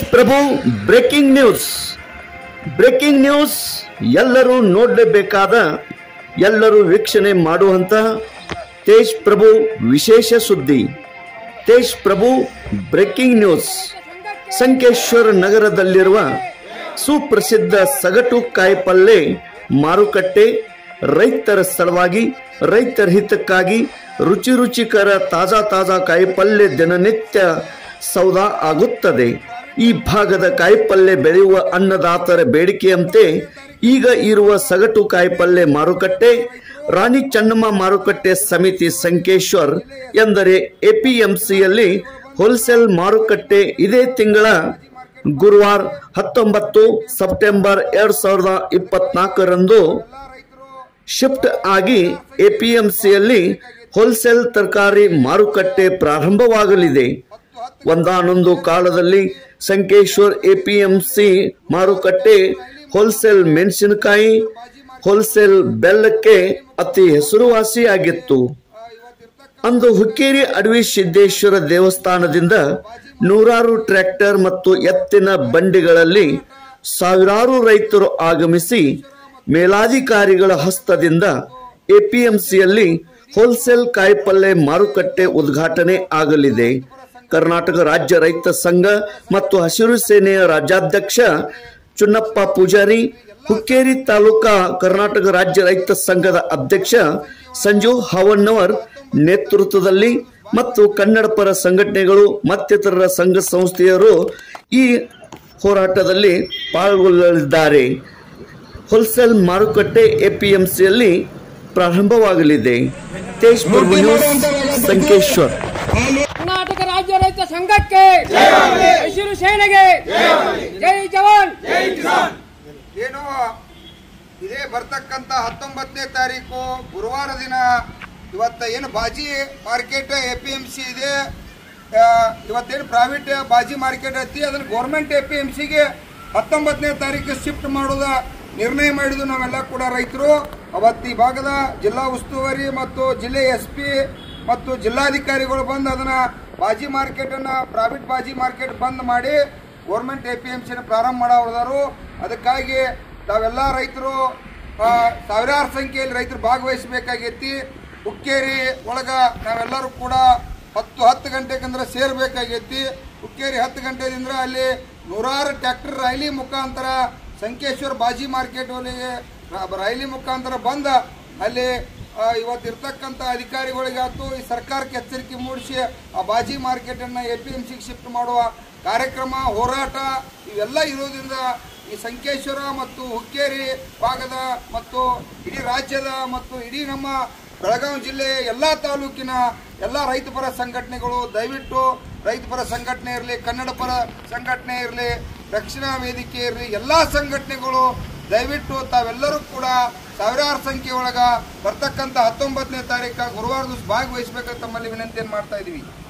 ಪ್ರಭು breaking news ಎಲ್ಲರೂ ನೋಡಲೇಬೇಕಾದ ಎಲ್ಲರೂ ವೀಕ್ಷಣೆ ಮಾಡುವಂತ ತೇಜ್ ಪ್ರಭು ವಿಶೇಷ ಸುದ್ದಿ ತೇಜ್ ಪ್ರಭು ಬ್ರೇಕಿಂಗ್ ನ್ಯೂಸ್ ಸಂಕೇಶ್ವರ ನಗರದಲ್ಲಿರುವ ಸುಪ್ರಸಿದ್ಧ ಸಗಟು ಕಾಯಿಪಲ್ಲೆ ಮಾರುಕಟ್ಟೆ ರೈತರ ಸಲುವಾಗಿ ರೈತರ ಹಿತಕ್ಕಾಗಿ ರುಚಿಕರ ತಾಜಾ ಕಾಯಿಪಲ್ಲೆ ದಿನನಿತ್ಯ ಸೌದಾ ಆಗುತ್ತದೆ। ಈ ಭಾಗದ ಕಾಯಿಪಲ್ಲೆ ಬೆಳೆಯುವ ಅನ್ನದಾತರ ಬೇಡಿಕೆಯಂತೆ ಈಗ ಇರುವ ಸಗಟು ಕಾಯಿಪಲ್ಲೆ ಮಾರುಕಟ್ಟೆ ರಾಣಿ ಚೆನ್ನಮ್ಮ ಮಾರುಕಟ್ಟೆ ಸಮಿತಿ ಸಂಕೇಶ್ವರ್ ಎಂದರೆ ಎಪಿಎಂಸಿಯಲ್ಲಿ ಹೋಲ್ಸೇಲ್ ಮಾರುಕಟ್ಟೆ ಇದೇ ತಿಂಗಳ ಗುರುವಾರ 19 ಸೆಪ್ಟೆಂಬರ್ 2024 ರಂದು ಶಿಫ್ಟ್ ಆಗಿ ಎಪಿಎಂಸಿಯಲ್ಲಿ ಹೋಲ್ಸೇಲ್ ತರಕಾರಿ ಮಾರುಕಟ್ಟೆ ಪ್ರಾರಂಭವಾಗಲಿದೆ। ಒಂದಾನೊಂದು ಕಾಲದಲ್ಲಿ ಸಂಕೇಶ್ವರ್ ಎಪಿಎಂಸಿ ಮಾರುಕಟ್ಟೆ ಹೋಲ್ಸೇಲ್ ಮೆಣಸಿನಕಾಯಿ ಹೋಲ್ಸೇಲ್ ಬೆಲ್ಲಕ್ಕೆ ಅತಿ ಹೆಸರುವಾಸಿಯಾಗಿತ್ತು। ಅಂದು ಹುಕ್ಕೇರಿ ಅಡವಿ ಸಿದ್ದೇಶ್ವರ ದೇವಸ್ಥಾನದಿಂದ ನೂರಾರು ಟ್ರ್ಯಾಕ್ಟರ್ ಮತ್ತು ಎತ್ತಿನ ಬಂಡಿಗಳಲ್ಲಿ ಸಾವಿರಾರು ರೈತರು ಆಗಮಿಸಿ ಮೇಲಾಧಿಕಾರಿಗಳ ಹಸ್ತದಿಂದ ಎಪಿಎಂಸಿಯಲ್ಲಿ ಹೋಲ್ಸೇಲ್ ಕಾಯಿಪಲ್ಲೆ ಮಾರುಕಟ್ಟೆ ಉದ್ಘಾಟನೆ ಆಗಲಿದೆ। ಕರ್ನಾಟಕ ರಾಜ್ಯ ರೈತ ಸಂಘ ಮತ್ತು ಹಸಿರು ಸೇನೆಯ ರಾಜ್ಯಾಧ್ಯಕ್ಷ ಚುನ್ನಪ್ಪ ಪೂಜಾರಿ, ಹುಕ್ಕೇರಿ ತಾಲೂಕಾ ಕರ್ನಾಟಕ ರಾಜ್ಯ ರೈತ ಸಂಘದ ಅಧ್ಯಕ್ಷ ಸಂಜು ಹಾವಣ್ಣವರ್ ನೇತೃತ್ವದಲ್ಲಿ ಮತ್ತು ಕನ್ನಡ ಪರ ಸಂಘಟನೆಗಳು ಮತ್ತಿತರ ಸಂಘ ಸಂಸ್ಥೆಯರು ಈ ಹೋರಾಟದಲ್ಲಿ ಪಾಲ್ಗೊಳ್ಳಲಿದ್ದಾರೆ। ಹೋಲ್ಸೇಲ್ ಮಾರುಕಟ್ಟೆ ಎಪಿಎಂಸಿಯಲ್ಲಿ ಪ್ರಾರಂಭವಾಗಲಿದೆ। ತೇಜ್ ಪ್ರಭು ನ್ಯೂಸ್ ಸಂಕೇಶ್ವರ್। ಕರ್ನಾಟಕ ರಾಜ್ಯ ರೈತ ಸಂಘಕ್ಕೆ ಹಸಿರು ಸೇನೆಗೆ ಜೈ ಜವಾನ್ ಜೈ ಕಿಸಾನ್। ಏನು ಇದೇ ಬರ್ತಕ್ಕಂತ 19ನೇ ತಾರೀಕು ಗುರುವಾರ ದಿನ ಇವತ್ತ ಏನು ಬಾಜಿ ಮಾರ್ಕೆಟ್ ಎಪಿಎಂಸಿ ಇದೆ, ಇವತ್ತೇನು ಪ್ರೈವೇಟ್ ಬಾಜಿ ಮಾರ್ಕೆಟ್ ಐತಿ ಅದನ್ನ ಗೌರ್ಮೆಂಟ್ ಎಪಿಎಂಸಿಗೆ 19ನೇ ತಾರೀಕು ಶಿಫ್ಟ್ ಮಾಡೋದ ನಿರ್ಣಯ ಮಾಡಿದ್ದು ನಾವೆಲ್ಲ ಕೂಡ ರೈತರು ಅವತ್ತು ಈ ಭಾಗದ ಜಿಲ್ಲಾ ಉಸ್ತುವಾರಿ ಮತ್ತು ಜಿಲ್ಲೆ SP ಮತ್ತು ಜಿಲ್ಲಾಧಿಕಾರಿಗಳು ಬಂದು ಅದನ್ನ ಬಾಜಿ ಮಾರ್ಕೆಟ್ ಅನ್ನ ಪ್ರೈವೇಟ್ ಬಾಜಿ ಮಾರ್ಕೆಟ್ ಬಂದ್ ಮಾಡಿ ಗೌರ್ಮೆಂಟ್ ಎಪಿಎಂಸಿನ ಪ್ರಾರಂಭ ಮಾಡೋರು। ಅದಕ್ಕಾಗಿ ತಾವೆಲ್ಲ ರೈತರು ಸಾವಿರಾರು ಸಂಖ್ಯೆಯಲ್ಲಿ ರೈತರು ಭಾಗವಹಿಸಬೇಕಾಗೈತಿ। ಹುಕ್ಕೇರಿ ಒಳಗ ನಾವೆಲ್ಲರೂ ಕೂಡ 10 ಗಂಟೆಗಂದ್ರೆ ಸೇರ್ಬೇಕಾಗೈತಿ। ಹುಕ್ಕೇರಿ 10 ಗಂಟೆದಿಂದ ಅಲ್ಲಿ ನೂರಾರು ಟ್ರ್ಯಾಕ್ಟರ್ ರೈಲಿ ಮುಖಾಂತರ ಸಂಕೇಶ್ವರ ಬಾಜಿ ಮಾರ್ಕೆಟ್ ಒಳಗೆ ರೈಲಿ ಮುಖಾಂತರ ಬಂದ ಅಲ್ಲಿ ಇವತ್ತಿರ್ತಕ್ಕಂಥ ಅಧಿಕಾರಿಗಳಿಗಾತು ಈ ಸರ್ಕಾರಕ್ಕೆ ಎಚ್ಚರಿಕೆ ಮೂಡಿಸಿ ಆ ಬಾಜಿ ಮಾರ್ಕೆಟ್ ಅನ್ನ ಎಪಿಎಂಸಿಗೆ ಶಿಫ್ಟ್ ಮಾಡುವ ಕಾರ್ಯಕ್ರಮ ಹೋರಾಟ ಇವೆಲ್ಲ ಇರೋದ್ರಿಂದ ಈ ಸಂಕೇಶ್ವರ ಮತ್ತು ಹುಕ್ಕೇರಿ ಭಾಗದ ಮತ್ತು ಇಡೀ ರಾಜ್ಯದ ಮತ್ತು ಇಡೀ ನಮ್ಮ ಬೆಳಗಾವಿ ಜಿಲ್ಲೆಯ ಎಲ್ಲ ತಾಲೂಕಿನ ಎಲ್ಲ ರೈತಪರ ಸಂಘಟನೆಗಳು ದಯವಿಟ್ಟು ರೈತಪರ ಸಂಘಟನೆ ಇರಲಿ, ಕನ್ನಡ ಪರ ಸಂಘಟನೆ ಇರಲಿ, ರಕ್ಷಣಾ ವೇದಿಕೆ ಇರಲಿ, ಎಲ್ಲ ಸಂಘಟನೆಗಳು ದಯವಿಟ್ಟು ತಾವೆಲ್ಲರೂ ಕೂಡ ಸಾವಿರಾರು ಸಂಖ್ಯೆ ಒಳಗ ಬರ್ತಕ್ಕಂಥ 19ನೇ ತಾರೀಕು ಗುರುವಾರ ದಿವಸ ಭಾಗವಹಿಸಬೇಕಂತ ತಮ್ಮಲ್ಲಿ ವಿನಂತಿಯನ್ನು ಮಾಡ್ತಾ ಇದೀವಿ।